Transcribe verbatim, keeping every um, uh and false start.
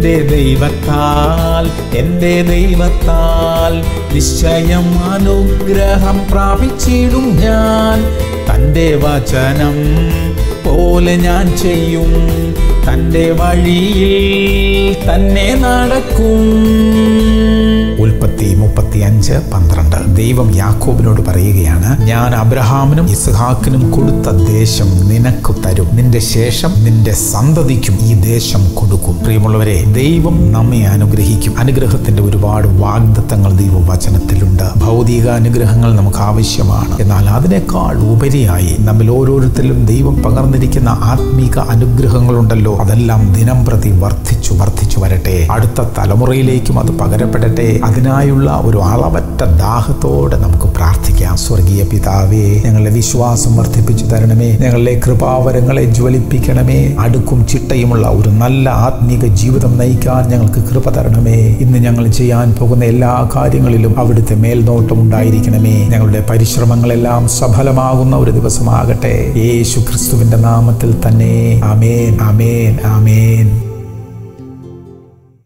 എൻ്റെ ദൈവത്താൽ എൻ്റെ ദൈവത്താൽ നിശ്ചയം അനുഗ്രഹം പ്രാപിച്ചിടും ഞാൻ. തൻ്റെ വചനം പോലെ ഞാൻ ചെയ്യും, തൻ്റെ വഴിയിൽ തന്നെ നടക്കും. ഉൽപ്പത്തി മുപ്പത്തി അഞ്ച് പന്ത്രണ്ട്. ദൈവം യാക്കോബിനോട് പറയുകയാണ്, ഞാൻ അബ്രഹാമിനും ഇസ്ഹാക്കിനും കൊടുത്ത ദേശം നിനക്ക് തരും, നിന്റെ ശേഷം നിന്റെ സന്തതിക്കും ഈ ദേശം കൊടുക്കും. പ്രിയമുള്ളവരെ, ദൈവം നമ്മെ അനുഗ്രഹിക്കും. അനുഗ്രഹത്തിന്റെ ഒരുപാട് വാഗ്ദത്തങ്ങൾ ദൈവവചനത്തിലുണ്ട്. ഭൗതിക അനുഗ്രഹങ്ങൾ നമുക്ക് ആവശ്യമാണ്. എന്നാൽ അതിനേക്കാൾ ഉപരിയായി നമ്മിൽ ഓരോരുത്തരിലും ദൈവം പകർന്നിരിക്കുന്ന ആത്മീക അനുഗ്രഹങ്ങളുണ്ടല്ലോ, അതെല്ലാം ദിനം പ്രതി വർദ്ധിച്ചു വർദ്ധിച്ചു വരട്ടെ. അടുത്ത തലമുറയിലേക്കും അത് പകരപ്പെടട്ടെ. അതിനായുള്ള ഒരു അളവറ്റ ദാഹത്തോടെ നമുക്ക് പ്രാർത്ഥിക്കാം. സ്വർഗീയ പിതാവേ, ഞങ്ങളുടെ വിശ്വാസം വർദ്ധിപ്പിച്ചു തരണമേ. ഞങ്ങളുടെ കൃപാവരങ്ങളെ ജ്വലിപ്പിക്കണമേ. അടുക്കും ചിട്ടയുമുള്ള ഒരു നല്ല ആത്മീക ജീവിതം നയിക്കാൻ ഞങ്ങൾക്ക് കൃപ തരണമേ. ഇന്ന് ഞങ്ങൾ ചെയ്യാൻ പോകുന്ന എല്ലാ കാര്യങ്ങളിലും അവിടുത്തെ മേൽനോട്ടം ഉണ്ടായിരിക്കണമേ. ഞങ്ങളുടെ പരിശ്രമങ്ങളെല്ലാം സഫലമാകുന്ന ഒരു ദിവസമാകട്ടെ. യേശു ക്രിസ്തുവിന്റെ നാമത്തിൽ തന്നെ. ആമേൻ, ആമേൻ, ആമേൻ.